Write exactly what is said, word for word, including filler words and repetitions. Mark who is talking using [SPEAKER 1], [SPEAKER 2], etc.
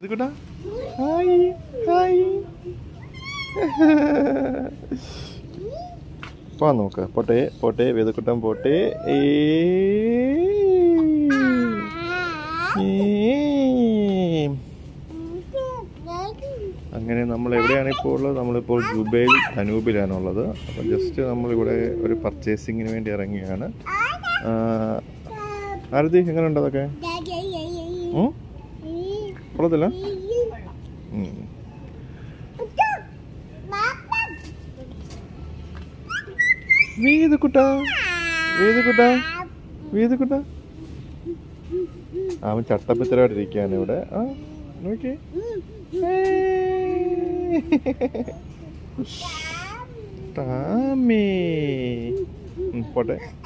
[SPEAKER 1] Kuda, hai, hai. Apa noka? Pote, pote, vedo kuda pote. അങ്ങനെ നമ്മൾ എവിടെയാണ് ഇപ്പോൾ ഉള്ളത്? നമ്മളിപ്പോൾ ജുബൈൽ ധനൂബിലാണ് ഉള്ളത്. അപ്പോൾ ജസ്റ്റ് നമ്മളിവിടെ ഒരു പർച്ചേസിങ്ങിന് വേണ്ടി ഇറങ്ങിയാണ്. ആരതി എങ്ങനെയുണ്ട് അതൊക്കെ? കൊള്ളത്തില്ല? വീതുകുട്ട വീതുകുട്ട വീതുകുട്ട അവൻ ചട്ടപ്പിത്തരായിട്ടിരിക്കുകയാണ് ഇവിടെ. ആ നോക്കി ടാമി പോട്ടെ.